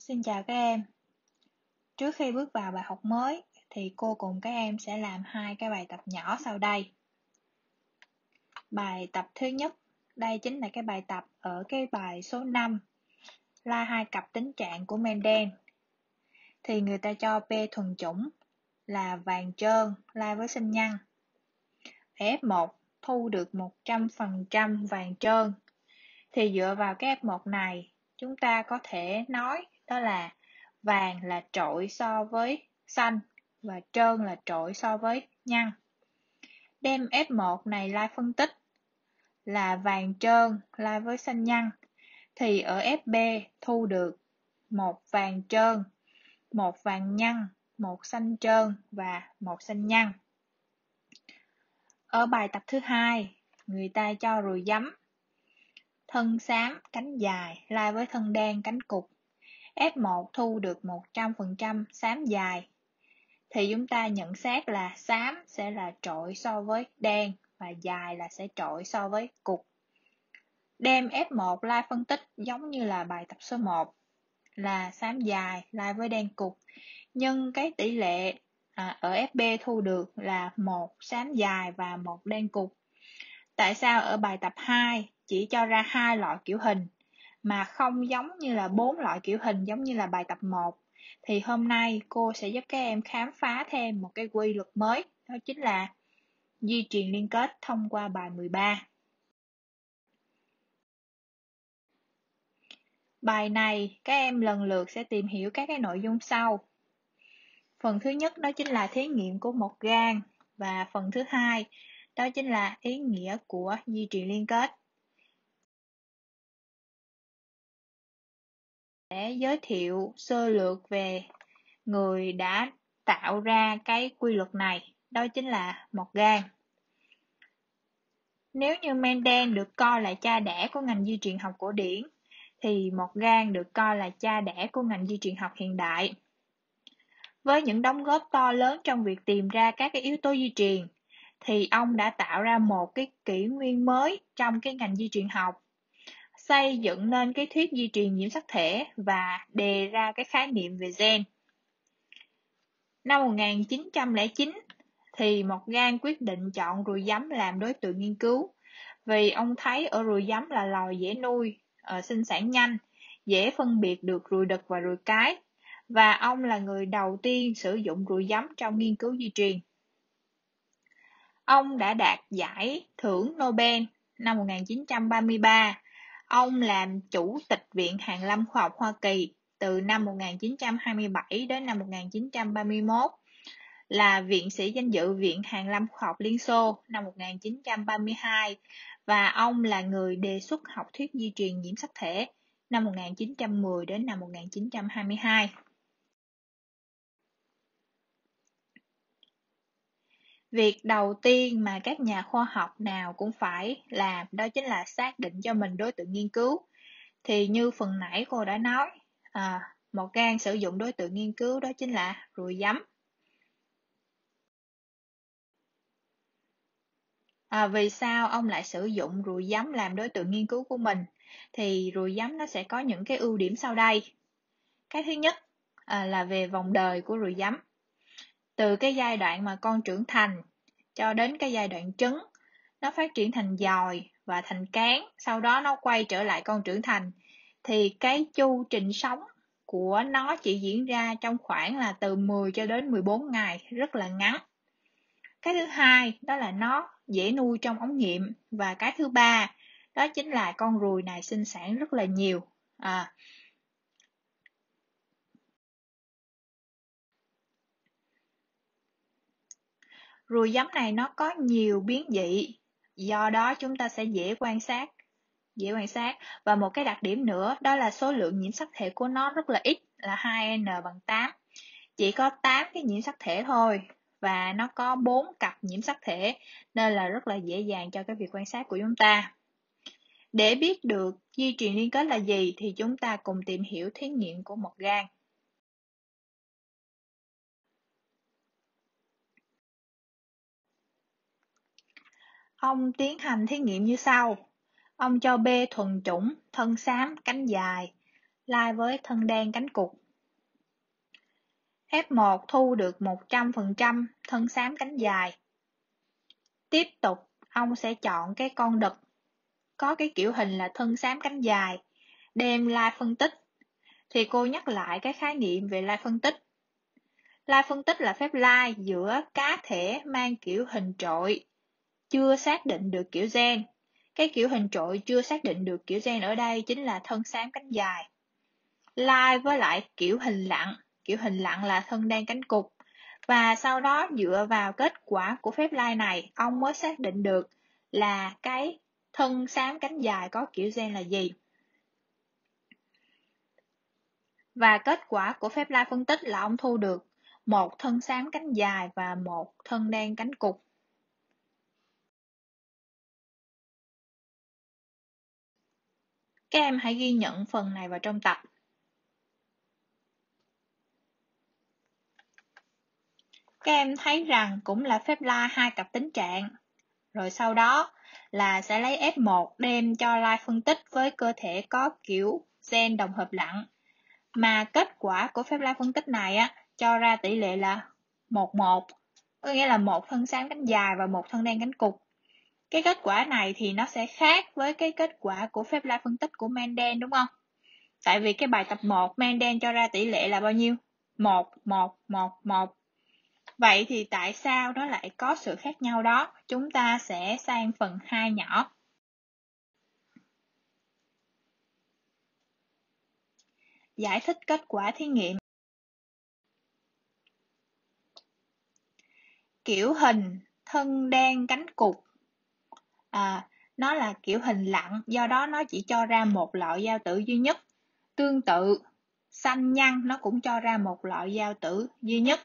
Xin chào các em. Trước khi bước vào bài học mới thì cô cùng các em sẽ làm hai cái bài tập nhỏ sau đây. Bài tập thứ nhất, đây chính là cái bài tập ở cái bài số 5, la hai cặp tính trạng của Mendel. Thì người ta cho P thuần chủng là vàng trơn la với sinh nhân. F1 thu được 100% vàng trơn. Thì dựa vào cái F1 này, chúng ta có thể nói đó là vàng là trội so với xanh và trơn là trội so với nhăn. Đem F1 này la phân tích là vàng trơn la với xanh nhăn thì ở FB thu được một vàng trơn, một vàng nhăn, một xanh trơn và một xanh nhăn. Ở bài tập thứ hai, người ta cho ruồi giấm thân xám cánh dài lai với thân đen cánh cụt. F1 thu được 100% xám dài thì chúng ta nhận xét là xám sẽ là trội so với đen và dài là sẽ trội so với cụt. Đem F1 lai phân tích giống như là bài tập số 1 là xám dài lai với đen cụt, nhưng cái tỷ lệ ở FB thu được là một xám dài và một đen cụt. Tại sao ở bài tập 2 chỉ cho ra hai loại kiểu hình mà không giống như là 4 loại kiểu hình giống như là bài tập 1? Thì hôm nay cô sẽ giúp các em khám phá thêm một cái quy luật mới, đó chính là di truyền liên kết thông qua bài 13. Bài này các em lần lượt sẽ tìm hiểu các cái nội dung sau. Phần thứ nhất đó chính là thí nghiệm của một gan và phần thứ hai đó chính là ý nghĩa của di truyền liên kết. Để giới thiệu sơ lược về người đã tạo ra cái quy luật này, đó chính là một gan. Nếu như Mendel được coi là cha đẻ của ngành di truyền học cổ điển, thì một gan được coi là cha đẻ của ngành di truyền học hiện đại. Với những đóng góp to lớn trong việc tìm ra các cái yếu tố di truyền, thì ông đã tạo ra một cái kỷ nguyên mới trong cái ngành di truyền học, xây dựng nên cái thuyết di truyền nhiễm sắc thể và đề ra cái khái niệm về gen. Năm 1909 thì Morgan quyết định chọn ruồi giấm làm đối tượng nghiên cứu, vì ông thấy ở ruồi giấm là loài dễ nuôi, sinh sản nhanh, dễ phân biệt được ruồi đực và ruồi cái, và ông là người đầu tiên sử dụng ruồi giấm trong nghiên cứu di truyền. Ông đã đạt giải thưởng Nobel năm 1933. Ông làm Chủ tịch Viện Hàn lâm Khoa học Hoa Kỳ từ năm 1927 đến năm 1931, là viện sĩ danh dự Viện Hàn lâm Khoa học Liên Xô năm 1932, và ông là người đề xuất học thuyết di truyền nhiễm sắc thể năm 1910 đến năm 1922. Việc đầu tiên mà các nhà khoa học nào cũng phải làm đó chính là xác định cho mình đối tượng nghiên cứu. Thì như phần nãy cô đã nói, Morgan sử dụng đối tượng nghiên cứu đó chính là ruồi giấm. Vì sao ông lại sử dụng ruồi giấm làm đối tượng nghiên cứu của mình? Thì ruồi giấm nó sẽ có những cái ưu điểm sau đây. Cái thứ nhất là về vòng đời của ruồi giấm. Từ cái giai đoạn mà con trưởng thành cho đến cái giai đoạn trứng, nó phát triển thành giòi và thành cán, sau đó nó quay trở lại con trưởng thành. Thì cái chu trình sống của nó chỉ diễn ra trong khoảng là từ 10 cho đến 14 ngày, rất là ngắn. Cái thứ hai đó là nó dễ nuôi trong ống nghiệm, và cái thứ ba đó chính là con ruồi này sinh sản rất là nhiều. Ruồi giấm này nó có nhiều biến dị, do đó chúng ta sẽ dễ quan sát. Và một cái đặc điểm nữa đó là số lượng nhiễm sắc thể của nó rất là ít, là 2n bằng 8. Chỉ có 8 cái nhiễm sắc thể thôi, và nó có 4 cặp nhiễm sắc thể, nên là rất là dễ dàng cho cái việc quan sát của chúng ta. Để biết được di truyền liên kết là gì thì chúng ta cùng tìm hiểu thí nghiệm của một gan. Ông tiến hành thí nghiệm như sau. Ông cho B thuần chủng, thân xám, cánh dài, lai với thân đen cánh cụt. F1 thu được 100% thân xám cánh dài. Tiếp tục, ông sẽ chọn cái con đực có cái kiểu hình là thân xám cánh dài, đem lai phân tích. Thì cô nhắc lại cái khái niệm về lai phân tích. Lai phân tích là phép lai giữa cá thể mang kiểu hình trội, chưa xác định được kiểu gen. Cái kiểu hình trội chưa xác định được kiểu gen ở đây chính là thân xám cánh dài. Lai với lại kiểu hình lặng là thân đen cánh cụt. Và sau đó dựa vào kết quả của phép lai này, ông mới xác định được là cái thân xám cánh dài có kiểu gen là gì. Và kết quả của phép lai phân tích là ông thu được một thân xám cánh dài và một thân đen cánh cụt. Các em hãy ghi nhận phần này vào trong tập. Các em thấy rằng cũng là phép lai hai cặp tính trạng. Rồi sau đó là sẽ lấy F1 đem cho lai phân tích với cơ thể có kiểu gen đồng hợp lặng. Mà kết quả của phép lai phân tích này cho ra tỷ lệ là 1:1, có nghĩa là một thân xám cánh dài và một thân đen cánh cụt. Cái kết quả này thì nó sẽ khác với cái kết quả của phép lai phân tích của Mendel, đúng không? Tại vì cái bài tập 1 Mendel cho ra tỷ lệ là bao nhiêu? 1, 1, 1, 1. Vậy thì tại sao nó lại có sự khác nhau đó? Chúng ta sẽ sang phần 2 nhỏ. Giải thích kết quả thí nghiệm. Kiểu hình thân đen cánh cụt nó là kiểu hình lặng, do đó nó chỉ cho ra một loại giao tử duy nhất. Tương tự, xanh nhăn nó cũng cho ra một loại giao tử duy nhất.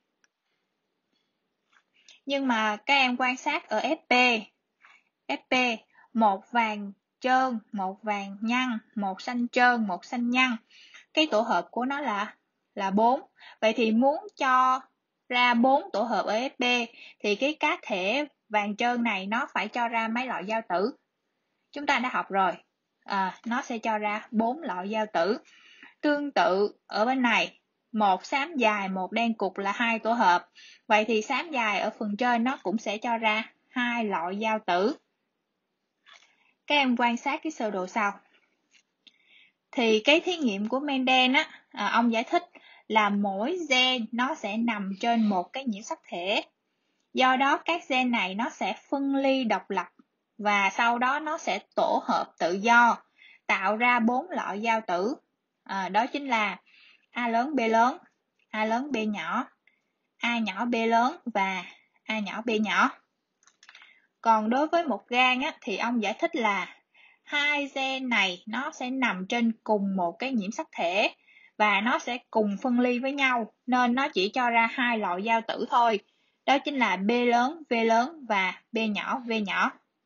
Nhưng mà các em quan sát ở FP, một vàng trơn, một vàng nhăn, một xanh trơn, một xanh nhăn. Cái tổ hợp của nó là 4. Vậy thì muốn cho ra 4 tổ hợp ở FP thì cái cá thể vàng trơn này nó phải cho ra mấy loại giao tử? Chúng ta đã học rồi. Nó sẽ cho ra 4 loại giao tử. Tương tự ở bên này, một xám dài, một đen cụt là 2 tổ hợp. Vậy thì xám dài ở phần trên nó cũng sẽ cho ra 2 loại giao tử. Các em quan sát cái sơ đồ sau. Thì cái thí nghiệm của Mendel ông giải thích là mỗi gen nó sẽ nằm trên một cái nhiễm sắc thể. Do đó các gen này nó sẽ phân ly độc lập và sau đó nó sẽ tổ hợp tự do, tạo ra 4 loại giao tử. Đó chính là A lớn, B lớn, A lớn, B nhỏ, A nhỏ, B lớn và A nhỏ, B nhỏ. Còn đối với một gan thì ông giải thích là hai gen này nó sẽ nằm trên cùng một cái nhiễm sắc thể và nó sẽ cùng phân ly với nhau, nên nó chỉ cho ra 2 loại giao tử thôi. Đó chính là B lớn, V lớn và B nhỏ, V nhỏ.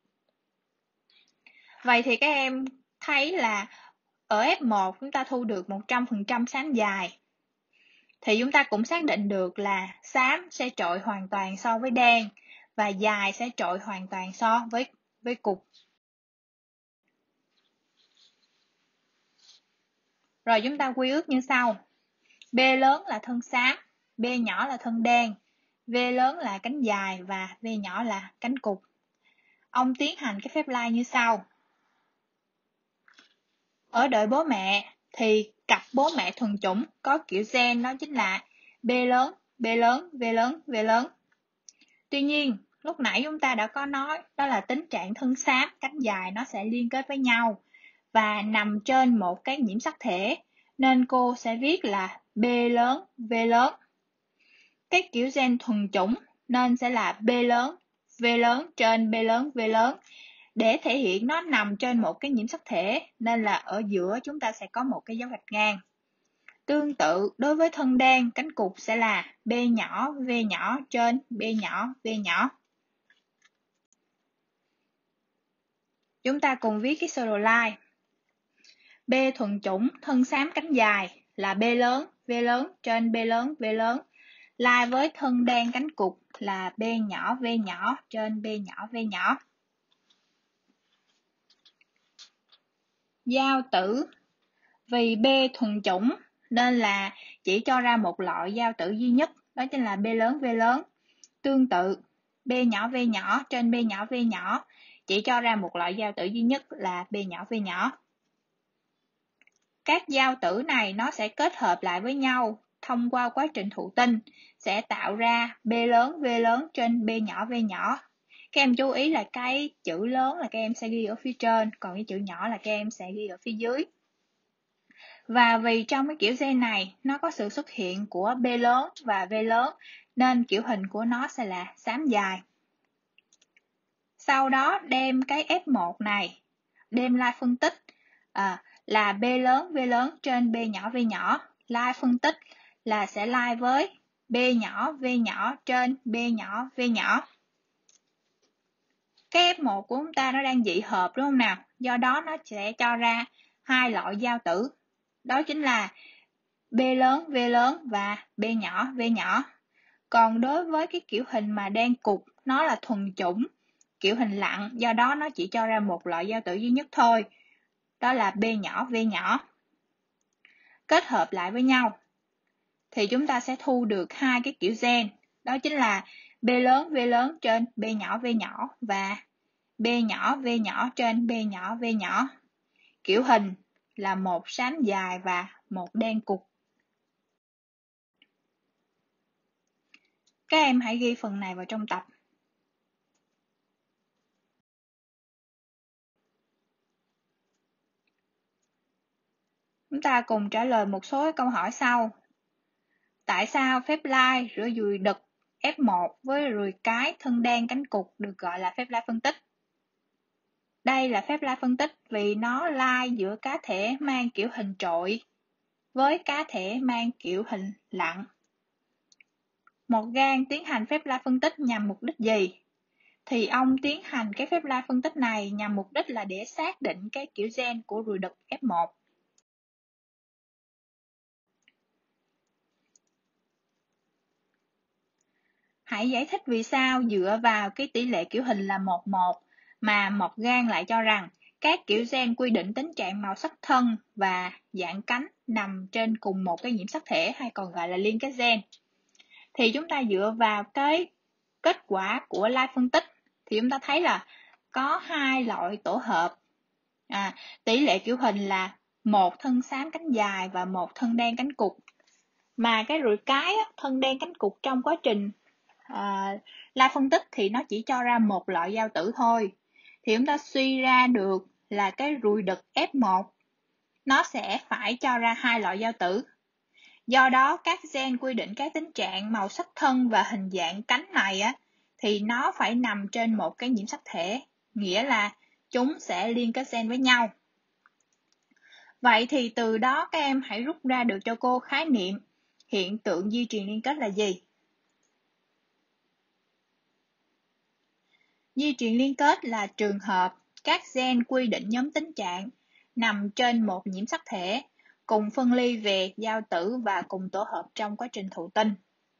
Vậy thì các em thấy là ở F1 chúng ta thu được 100% xám dài. Thì chúng ta cũng xác định được là xám sẽ trội hoàn toàn so với đen và dài sẽ trội hoàn toàn so với cục. Rồi chúng ta quy ước như sau. B lớn là thân xám, B nhỏ là thân đen, V lớn là cánh dài và V nhỏ là cánh cụt. Ông tiến hành cái phép lai như sau. Ở đợi bố mẹ thì cặp bố mẹ thuần chủng có kiểu gen đó chính là B lớn, B lớn, V lớn, V lớn. Tuy nhiên, lúc nãy chúng ta đã có nói đó là tính trạng thân xám, cánh dài nó sẽ liên kết với nhau và nằm trên một cái nhiễm sắc thể, nên cô sẽ viết là B lớn, V lớn. Cái kiểu gen thuần chủng nên sẽ là B lớn, V lớn trên B lớn, V lớn. Để thể hiện nó nằm trên một cái nhiễm sắc thể nên là ở giữa chúng ta sẽ có một cái dấu gạch ngang. Tương tự đối với thân đen, cánh cụt sẽ là B nhỏ, V nhỏ trên B nhỏ, V nhỏ. Chúng ta cùng viết cái sơ đồ lai. B thuần chủng thân xám cánh dài là B lớn, V lớn trên B lớn, V lớn. Lai với thân đen cánh cụt là B nhỏ, V nhỏ trên B nhỏ, V nhỏ. Giao tử Vì B thuần chủng nên là chỉ cho ra một loại giao tử duy nhất, đó chính là B lớn V lớn. Tương tự, B nhỏ V nhỏ trên B nhỏ V nhỏ chỉ cho ra một loại giao tử duy nhất là B nhỏ V nhỏ. Các giao tử này nó sẽ kết hợp lại với nhau thông qua quá trình thụ tinh, sẽ tạo ra B lớn V lớn trên B nhỏ V nhỏ. Các em chú ý là cái chữ lớn là các em sẽ ghi ở phía trên, còn cái chữ nhỏ là các em sẽ ghi ở phía dưới. Và vì trong cái kiểu gen này nó có sự xuất hiện của B lớn và V lớn nên kiểu hình của nó sẽ là xám dài. Sau đó đem cái F1 này đem lai phân tích là B lớn V lớn trên B nhỏ V nhỏ. Lai phân tích là sẽ lai với B nhỏ V nhỏ trên B nhỏ V nhỏ. Cái F1 của chúng ta nó đang dị hợp đúng không nào? Do đó nó sẽ cho ra hai loại giao tử. Đó chính là B lớn V lớn và B nhỏ V nhỏ. Còn đối với cái kiểu hình mà đen cục, nó là thuần chủng, kiểu hình lặng, do đó nó chỉ cho ra một loại giao tử duy nhất thôi, đó là B nhỏ V nhỏ. Kết hợp lại với nhau thì chúng ta sẽ thu được hai cái kiểu gen, đó chính là B lớn V lớn trên B nhỏ V nhỏ và B nhỏ V nhỏ trên B nhỏ V nhỏ. Kiểu hình là một xám dài và một đen cục. Các em hãy ghi phần này vào trong tập. Chúng ta cùng trả lời một số câu hỏi sau. Tại sao phép lai giữa ruồi đực F1 với ruồi cái thân đen cánh cụt được gọi là phép lai phân tích? Đây là phép lai phân tích vì nó lai giữa cá thể mang kiểu hình trội với cá thể mang kiểu hình lặng. Một gan tiến hành phép lai phân tích nhằm mục đích gì? Thì ông tiến hành cái phép lai phân tích này nhằm mục đích là để xác định cái kiểu gen của ruồi đực F1. Hãy giải thích vì sao dựa vào cái tỷ lệ kiểu hình là 1:1 mà Morgan lại cho rằng các kiểu gen quy định tính trạng màu sắc thân và dạng cánh nằm trên cùng một cái nhiễm sắc thể hay còn gọi là liên kết gen. Thì chúng ta dựa vào cái kết quả của lai phân tích thì chúng ta thấy là có hai loại tổ hợp. Tỷ lệ kiểu hình là một thân xám cánh dài và một thân đen cánh cụt. Mà cái ruồi cái thân đen cánh cụt trong quá trình lai phân tích thì nó chỉ cho ra một loại giao tử thôi. Thì chúng ta suy ra được là cái ruồi đực F1 nó sẽ phải cho ra hai loại giao tử. Do đó các gen quy định các tính trạng màu sắc thân và hình dạng cánh này thì nó phải nằm trên một cái nhiễm sắc thể, nghĩa là chúng sẽ liên kết gen với nhau. Vậy thì từ đó các em hãy rút ra được cho cô khái niệm hiện tượng di truyền liên kết là gì? Di truyền liên kết là trường hợp các gen quy định nhóm tính trạng nằm trên một nhiễm sắc thể, cùng phân ly về giao tử và cùng tổ hợp trong quá trình thụ tinh.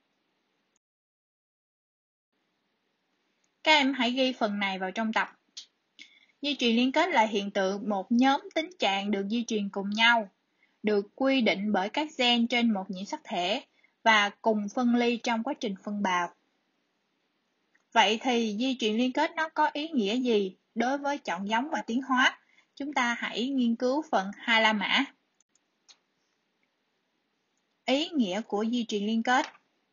Các em hãy ghi phần này vào trong tập. Di truyền liên kết là hiện tượng một nhóm tính trạng được di truyền cùng nhau, được quy định bởi các gen trên một nhiễm sắc thể và cùng phân ly trong quá trình phân bào. Vậy thì di truyền liên kết nó có ý nghĩa gì đối với chọn giống và tiến hóa? Chúng ta hãy nghiên cứu phần hai la mã. Ý nghĩa của di truyền liên kết.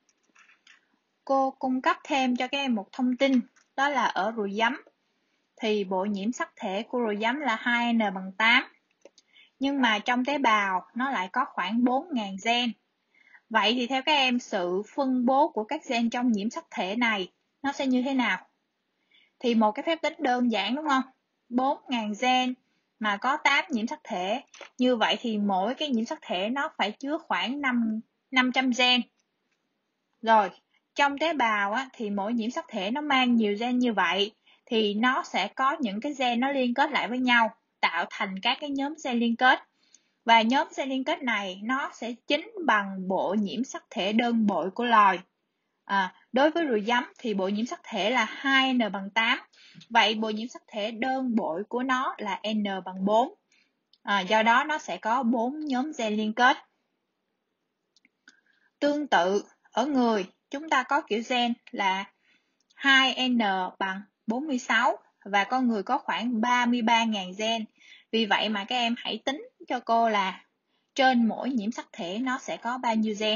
Cô cung cấp thêm cho các em một thông tin, đó là ở ruồi giấm thì bộ nhiễm sắc thể của ruồi giấm là 2n/8. Nhưng mà trong tế bào nó lại có khoảng 4.000 gen. Vậy thì theo các em, sự phân bố của các gen trong nhiễm sắc thể này nó sẽ như thế nào? Thì một cái phép tính đơn giản đúng không? 4.000 gen mà có 8 nhiễm sắc thể. Như vậy thì mỗi cái nhiễm sắc thể nó phải chứa khoảng 500 gen. Rồi, trong tế bào thì mỗi nhiễm sắc thể nó mang nhiều gen như vậy thì nó sẽ có những cái gen nó liên kết lại với nhau, tạo thành các cái nhóm gen liên kết. Và nhóm gen liên kết này nó sẽ chính bằng bộ nhiễm sắc thể đơn bội của loài. Đối với ruồi giấm thì bộ nhiễm sắc thể là 2n/8. Vậy bộ nhiễm sắc thể đơn bội của nó là n/4. Do đó nó sẽ có 4 nhóm gen liên kết. Tương tự, ở người, chúng ta có kiểu gen là 2N bằng 46 và con người có khoảng 33.000 gen. Vì vậy mà các em hãy tính cho cô là trên mỗi nhiễm sắc thể nó sẽ có bao nhiêu gen.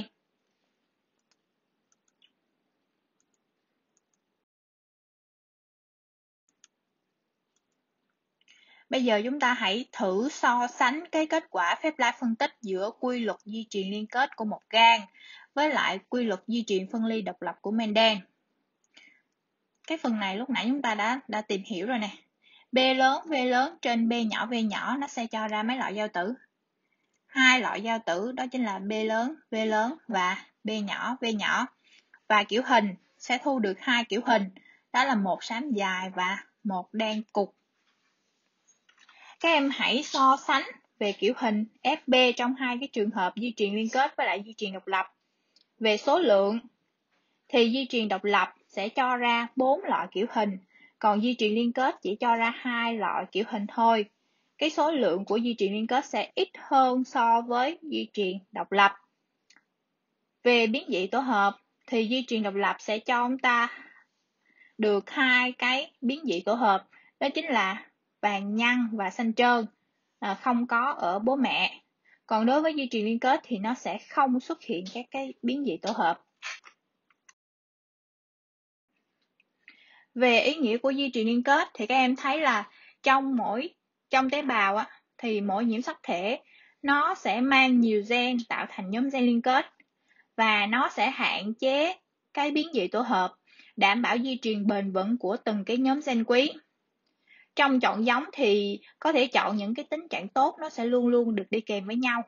Bây giờ chúng ta hãy thử so sánh cái kết quả phép lái phân tích giữa quy luật di truyền liên kết của một gan với lại quy luật di truyền phân ly độc lập của Mendel. Cái phần này lúc nãy chúng ta đã tìm hiểu rồi nè. B lớn V lớn trên B nhỏ V nhỏ nó sẽ cho ra mấy loại giao tử. Hai loại giao tử đó chính là B lớn V lớn và B nhỏ V nhỏ. Và kiểu hình sẽ thu được hai kiểu hình, đó là một xám dài và một đen cục. Các em hãy so sánh về kiểu hình FB trong hai cái trường hợp di truyền liên kết với lại di truyền độc lập. Về số lượng thì di truyền độc lập sẽ cho ra 4 loại kiểu hình, còn di truyền liên kết chỉ cho ra 2 loại kiểu hình thôi. Cái số lượng của di truyền liên kết sẽ ít hơn so với di truyền độc lập. Về biến dị tổ hợp thì di truyền độc lập sẽ cho chúng ta được hai cái biến dị tổ hợp, đó chính là vàng nhăn và xanh trơn, không có ở bố mẹ. Còn đối với di truyền liên kết thì nó sẽ không xuất hiện các cái biến dị tổ hợp. Về ý nghĩa của di truyền liên kết thì các em thấy là trong tế bào thì mỗi nhiễm sắc thể nó sẽ mang nhiều gen tạo thành nhóm gen liên kết và nó sẽ hạn chế cái biến dị tổ hợp, đảm bảo di truyền bền vững của từng cái nhóm gen quý. Trong chọn giống thì có thể chọn những cái tính trạng tốt, nó sẽ luôn luôn được đi kèm với nhau.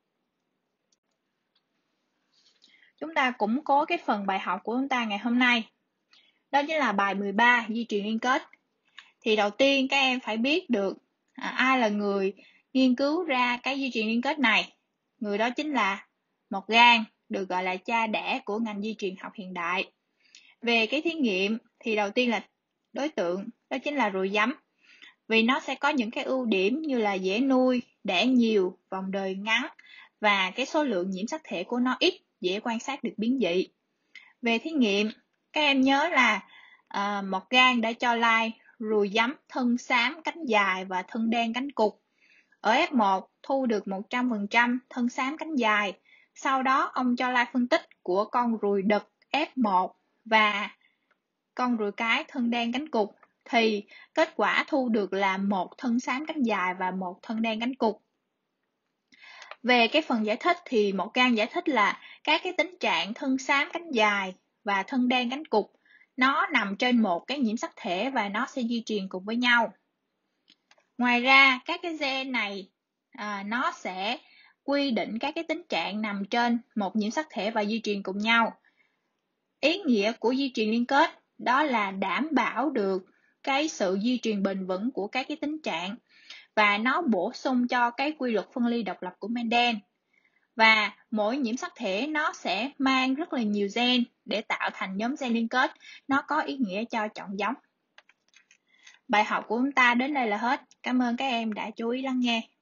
Chúng ta củng cố cái phần bài học của chúng ta ngày hôm nay. Đó chính là bài 13, di truyền liên kết. Thì đầu tiên các em phải biết được ai là người nghiên cứu ra cái di truyền liên kết này. Người đó chính là Morgan, được gọi là cha đẻ của ngành di truyền học hiện đại. Về cái thí nghiệm thì đầu tiên là đối tượng, đó chính là ruồi giấm. Vì nó sẽ có những cái ưu điểm như là dễ nuôi, đẻ nhiều, vòng đời ngắn và cái số lượng nhiễm sắc thể của nó ít, dễ quan sát được biến dị. Về thí nghiệm, các em nhớ là Morgan đã cho lai ruồi giấm thân xám cánh dài và thân đen cánh cụt. Ở F1 thu được 100% thân xám cánh dài. Sau đó ông cho lai phân tích của con ruồi đực F1 và con ruồi cái thân đen cánh cụt thì kết quả thu được là một thân xám cánh dài và một thân đen cánh cụt. Về cái phần giải thích thì Morgan giải thích là các cái tính trạng thân xám cánh dài và thân đen cánh cụt nó nằm trên một cái nhiễm sắc thể và nó sẽ di truyền cùng với nhau. Ngoài ra các cái gen này nó sẽ quy định các cái tính trạng nằm trên một nhiễm sắc thể và di truyền cùng nhau. Ý nghĩa của di truyền liên kết đó là đảm bảo được cái sự di truyền bền vững của các cái tính trạng và nó bổ sung cho cái quy luật phân ly độc lập của Mendel. Và mỗi nhiễm sắc thể nó sẽ mang rất là nhiều gen để tạo thành nhóm gen liên kết, nó có ý nghĩa cho chọn giống. Bài học của chúng ta đến đây là hết. Cảm ơn các em đã chú ý lắng nghe.